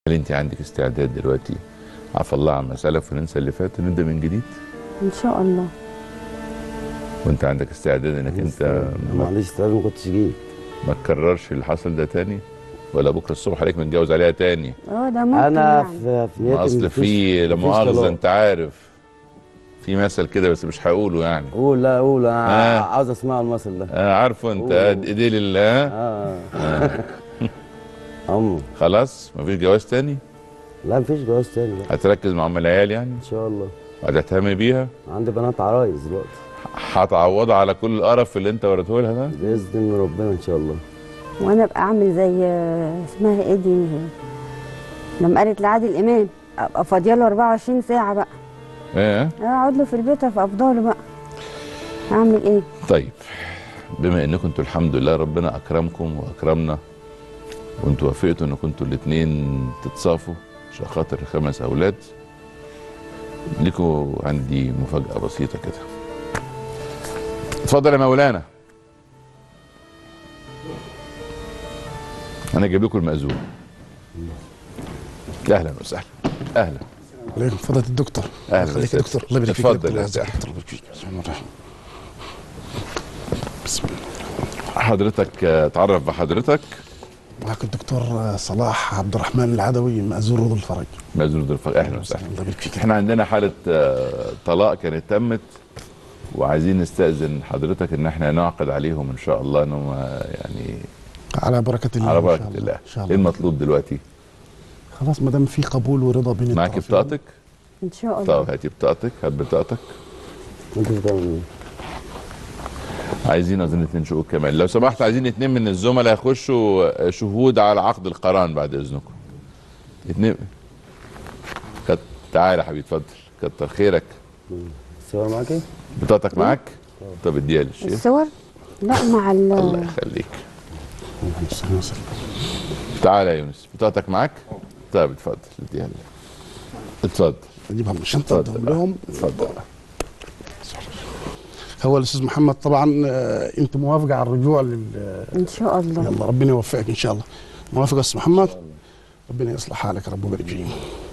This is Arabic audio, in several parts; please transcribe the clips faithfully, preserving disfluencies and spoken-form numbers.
هل انت عندك استعداد دلوقتي عفى الله عما سلف وننسى اللي فات ونبدا من جديد؟ ان شاء الله. وانت عندك استعداد انك انت ما عنديش استعداد، ما كنتش جيت. ما تكررش اللي حصل ده تاني؟ ولا بكره الصبح عليك متجوز عليها تاني؟ اه ده ممكن انا يعني. في في نيتي اصل في لا مؤاخذه انت عارف في مثل كده بس مش هقوله يعني. قول. لا قول، انا آه. عاوز اسمع المثل ده. آه عارفه انت ايدي لله. اه اه عمو خلاص مفيش جواز تاني؟ لا مفيش جواز تاني. لا هتركز مع ام العيال يعني؟ ان شاء الله. وهتهتم بيها؟ عندي بنات عرايس دلوقتي. هتعوضها على كل القرف اللي انت وريته لها ده؟ باذن ربنا ان شاء الله. وانا ابقى اعمل زي اسمها ايه دي لما قالت لعادل امام ابقى فاضيه له أربعة وعشرين ساعه بقى. ايه؟ اقعد له في البيت في افضاله بقى. اعمل ايه؟ طيب بما انكم انتوا الحمد لله ربنا اكرمكم واكرمنا وانتوا وافقتوا انكم انتوا الاثنين تتصافوا عشان خاطر خمس اولاد، ليكوا عندي مفاجاه بسيطه كده. اتفضل يا مولانا. انا اجيب لكم المأذون. اهلا وسهلا. اهلا. عليكم فضيلة الدكتور. اهلا خليك يا دكتور. الله يبارك فيك. اتفضل الله يا يعزك. سيدي. الله يبارك فيك. بسم الله الرحمن الرحيم. بسم الله. حضرتك آه، اتعرف بحضرتك. معك الدكتور صلاح عبد الرحمن العدوي، مأذون رضا الفرج. مأذون رضا الفرج. اهلا وسهلا. الله يبارك فيك. احنا عندنا حاله آه، طلاق كانت تمت وعايزين نستأذن حضرتك ان احنا نعقد عليهم ان شاء الله انهم يعني على بركة الله. على إن شاء بركه الله. إن شاء ايه الله. المطلوب دلوقتي؟ خلاص ما دام في قبول ورضا بين معاك الطرفين. بطاقتك؟ ان شاء الله. طب هاتي بطاقتك. هات بطاقتك. انت بتعمل ايه؟ عايزين اظن اتنين شهود كمان لو سمحت. عايزين اتنين من الزملاء يخشوا شهود على عقد القران بعد اذنكم. اتنين. كت... تعالى يا حبيبي اتفضل. كتر خيرك. الصور معاك ايه؟ بطاقتك معاك؟ طب اديها للشيخ. الصور؟ لا مع ال الله يخليك. تعالى يا يونس. بطاقتك معاك؟ طيب اتفضل اديها لي. اتفضل. اجيبها من الشنطة ادهم لهم. اتفضل. هو الاستاذ محمد طبعا آه، انت موافقة على الرجوع لل ان شاء الله. يلا ربنا يوفقك ان شاء الله. موافق يا استاذ محمد؟ ربنا يصلح حالك يا رب ويبارك فيك.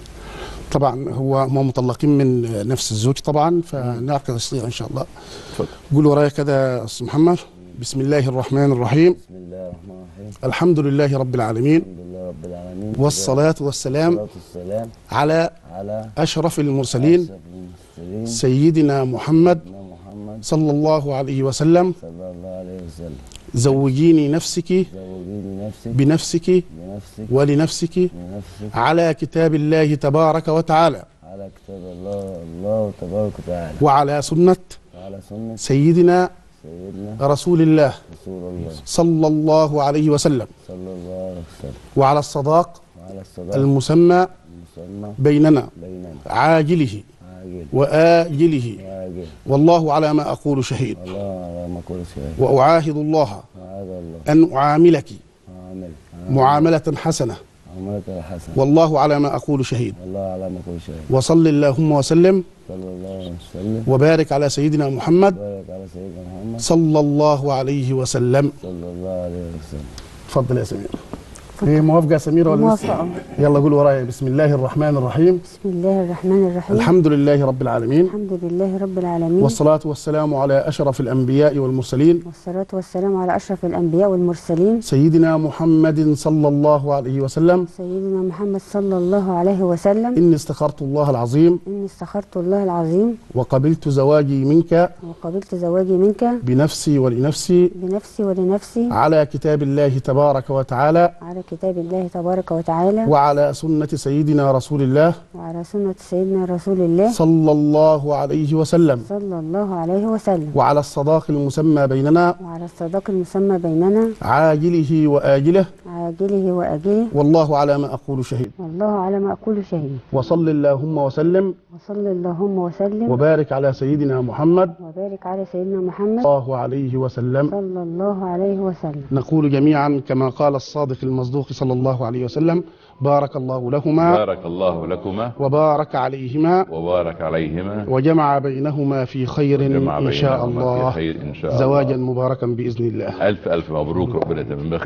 طبعا هو هم مطلقين من نفس الزوج طبعا، فنعقد الصيغه ان شاء الله. اتفضل. قول ورايا كده يا استاذ محمد. بسم الله الرحمن الرحيم. بسم الله الرحمن الرحيم. الحمد لله رب العالمين. الحمد لله رب العالمين. والصلاة والسلام والصلاة والسلام على على أشرف المرسلين أشرف المرسلين سيدنا محمد سيدنا محمد صلى الله عليه وسلم. صلى الله عليه وسلم. زوجيني نفسك زوجيني نفسك بنفسك بنفسك ولنفسك بنفسك على كتاب الله تبارك وتعالى على كتاب الله الله تبارك وتعالى وعلى سنة وعلى سنة سيدنا سيدنا رسول الله رسول الله صلى الله عليه وسلم صلى الله عليه وسلم وعلى الصداق وعلى الصداقة المسمى المسمى بيننا بيننا عاجله عاجل وآجله وعاجل. والله على ما أقول شهيد. الله على ما كل شيء. وأعاهد الله وهذا الله أن أعاملك عامل معاملة حسنة عملك الحسن. والله على ما أقول شهيد. والله على ما كل شيء. وصل اللهم وسلم صلى الله عليه وسلم وبارك على سيدنا محمد وبارك على سيدنا محمد صلى الله عليه وسلم. صلى الله عليه وسلم. اتفضل يا سمير. ايه موافقة يا سميرة ولا لسه؟ موافقة. يلا قول ورايا. بسم الله الرحمن الرحيم. بسم الله الرحمن الرحيم. الحمد لله رب العالمين. الحمد لله رب العالمين. والصلاة والسلام على أشرف الأنبياء والمرسلين والصلاة والسلام على أشرف الأنبياء والمرسلين سيدنا محمد صلى الله عليه وسلم. سيدنا محمد صلى الله عليه وسلم. إني استخرت الله العظيم إني استخرت الله العظيم وقبلت زواجي منك وقبلت زواجي منك بنفسي ولنفسي بنفسي ولنفسي على كتاب الله تبارك وتعالى على كتاب الله تبارك وتعالى وعلى سنة سيدنا رسول الله وعلى سنة سيدنا رسول الله صلى الله عليه وسلم صلى الله عليه وسلم وعلى الصداق المسمى بيننا وعلى الصداق المسمى بيننا عاجله وآجله عاجله وآجله والله على ما أقول شهيد. والله على ما أقول شهيد. وصل اللهم وسلم وصل اللهم وسلم وبارك على سيدنا محمد وبارك على سيدنا محمد صلى الله عليه وسلم. صلى الله عليه وسلم. نقول جميعا كما قال الصادق المصدوق صلى الله عليه وسلم: بارك الله لهما بارك الله لكما وبارك عليهما وبارك عليهما وجمع بينهما في خير وجمع إن شاء بينهما الله. في خير إن شاء الله. زواجا مباركا بإذن الله. ألف ألف مبروك. ربنا يتمم بخير.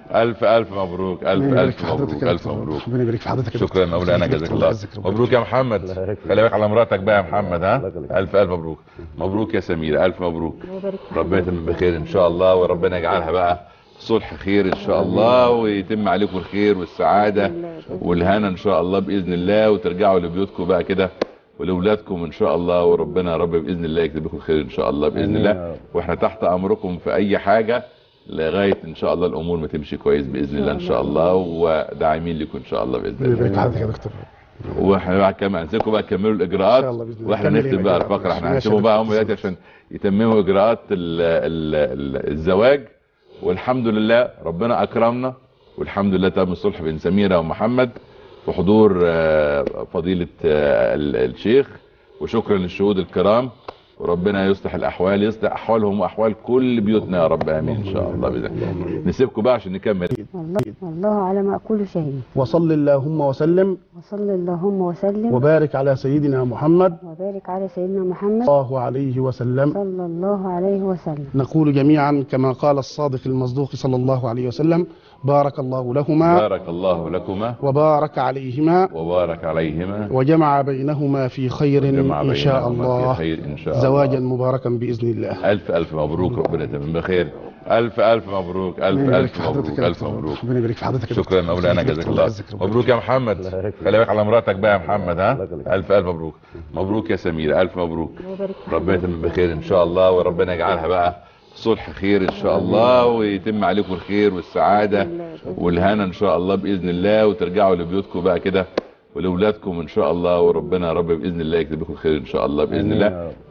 الف الف مبروك، الف ربنا يبارك الف في حضرتك مبروك، يا الف دكتور. مبروك. ربنا يبارك في حضرتك يا دكتور. شكرا مولانا، جزاك الله يعزك ربنا. مبروك يا محمد. خلي بالك على مراتك بقى يا محمد. ها الله يخليك. الف الف مبروك. مبروك يا سميرة، الف مبروك. ربنا يتم بخير ان شاء الله، وربنا يجعلها بقى صلح خير ان شاء الله، ويتم عليكم الخير والسعاده والهنا ان شاء الله باذن الله، وترجعوا لبيوتكم بقى كده ولأولادكم ان شاء الله، وربنا يا رب باذن الله يكتب لكم الخير ان شاء الله باذن الله، واحنا تحت امركم في اي حاجه لغايه ان شاء الله الامور ما تمشي كويس باذن الله ان شاء الله، وداعمين لكم ان شاء الله باذن ربنا يبارك في الله. حضرتك يا دكتور. واحنا بقى كمان هنسيبكم بقى تكملوا الاجراءات، إن شاء الله بإذن الله. واحنا كمل نختم بقى الإجراءات. الفقره. احنا ماشي يا هنسيبهم بقى هم دكتور. دلوقتي عشان يتمموا اجراءات ال ال ال الزواج، والحمد لله ربنا اكرمنا، والحمد لله تم الصلح بين سميرة ومحمد في حضور آه، فضيلة آه، ال- الشيخ، وشكرا للشهود الكرام، وربنا يصلح الاحوال، يصلح احوالهم واحوال كل بيوتنا يا رب، امين ان شاء الله باذن الله. نسيبكم بقى عشان نكمل. والله والله على ما أقول شهيد. وصل اللهم وسلم وصل اللهم وسلم وبارك على سيدنا محمد وبارك على سيدنا محمد صلى الله عليه وسلم. صلى الله عليه وسلم. نقول جميعا كما قال الصادق المصدوق صلى الله عليه وسلم: بارك الله لهما بارك الله لكما وبارك عليهما وبارك عليهما وجمع بينهما في خير وجمع إن شاء بينهما الله، في خير ان شاء الله. زواجا مباركا بإذن الله. الف الف مبروك، ربنا يتمم بخير. الف الف مبروك، الف ربنا يبارك الف في حضرتك مبروك، يا الف دكتور. مبروك. ربنا يبارك في حضرتك يا دكتور. شكرا مولانا، جزاك الله يعزك ربنا. مبروك يا محمد. خلي بالك على مراتك بقى يا محمد. ها الله يخليك. الف الف مبروك. مبروك يا سميرة، الف مبروك. ربنا يتم بخير ان شاء الله، وربنا يجعلها بقى صلح خير ان شاء الله، ويتم عليكم الخير والسعاده والهنا ان شاء الله باذن الله، وترجعوا لبيوتكم بقى كده ولأولادكم ان شاء الله، وربنا يا رب باذن الله يكتب لكم الخير ان شاء الله باذن الله.